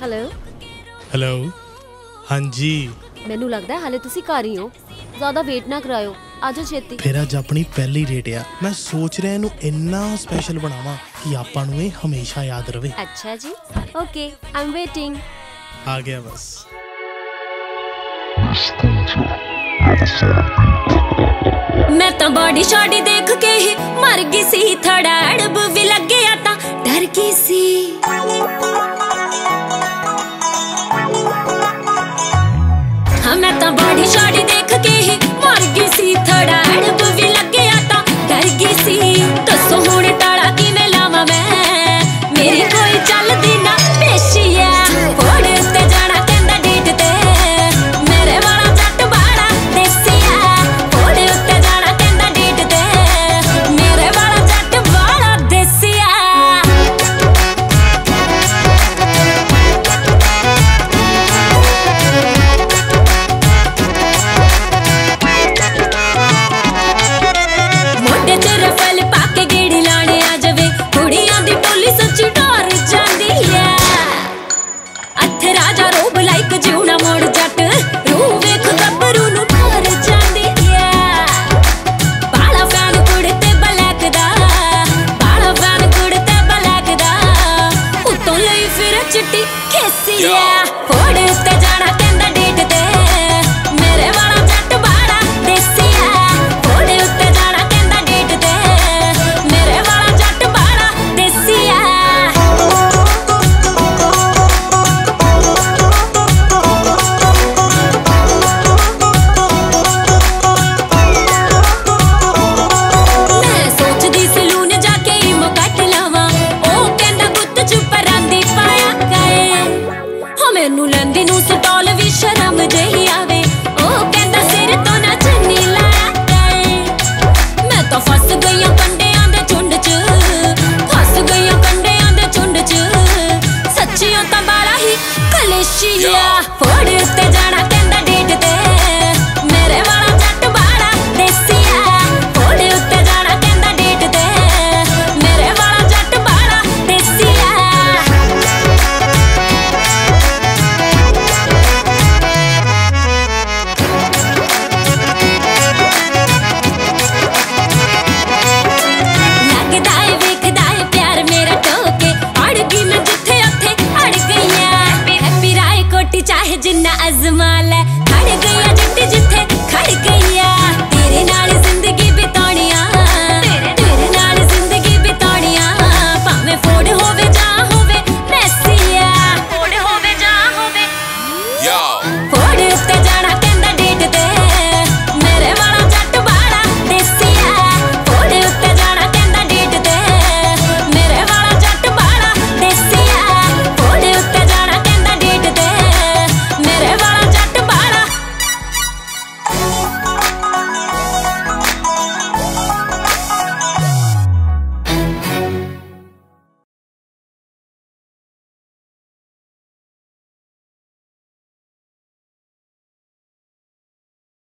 Hello hello हाँ जी मैनू लगदा है हाले तुसी घर ही हो ज्यादा वेट ना करायो आजो छेती फिर अज अपनी पहली डेट आ मैं सोच रहा इनू इन्ना स्पेशल बनावा कि आपां नू ये हमेशा याद रहे। अच्छा जी ओके आई एम वेटिंग आ गया बस मैं तो बॉडी शॉडी देख के ही मर गई सी थोड़ा अड़ब भी लग गया था डर गई सी हाँ मैं तो बॉडी शॉडी देख के ही मर गई सी थोड़ा अड़ब भी लग गया था डर गई सी दसो हुण टाला किवें लावां मैं मेरी कोई चलदी ना पेशी है घोड़े उत्ते जाना कहंदा डेट ते मेरे वाला जट बाड़ा देसी है घोड़े उत्ते जाना कहंदा डेट ते मेरे वाला जट बाड़ा देसी है। मोटे च रफल पाके गेड़ी लाने आ जावे कुड़ियां दी टोली सच्ची डर जांदी है अथ राजा रोब लाइक जिउना मोड़ जट रूह वेख गबरू नु डर जांदी है बाला फैन कुड़ते ब्लैक दा बाला फैन कुड़ते ब्लैक दा उतों लई फिर चिट्टी खेसी है।